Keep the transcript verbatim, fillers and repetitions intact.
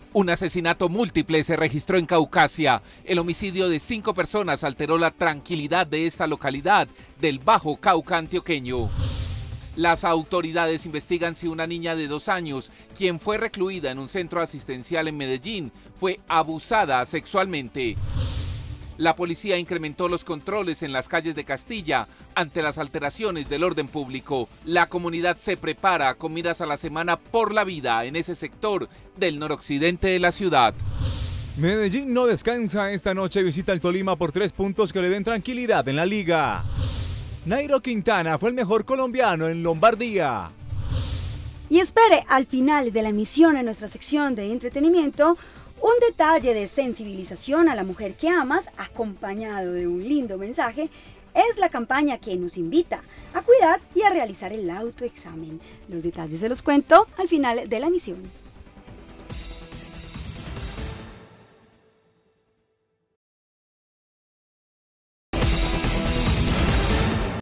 Un asesinato múltiple se registró en Caucasia. El homicidio de cinco personas alteró la tranquilidad de esta localidad del Bajo Cauca antioqueño. Las autoridades investigan si una niña de dos años, quien fue recluida en un centro asistencial en Medellín, fue abusada sexualmente. La policía incrementó los controles en las calles de Castilla ante las alteraciones del orden público. La comunidad se prepara con miras a la Semana por la Vida en ese sector del noroccidente de la ciudad. Medellín no descansa esta noche, visita el Tolima por tres puntos que le den tranquilidad en la liga. Nairo Quintana fue el mejor colombiano en Lombardía. Y espere al final de la emisión en nuestra sección de entretenimiento un detalle de sensibilización a la mujer que amas, acompañado de un lindo mensaje. Es la campaña que nos invita a cuidar y a realizar el autoexamen. Los detalles se los cuento al final de la emisión.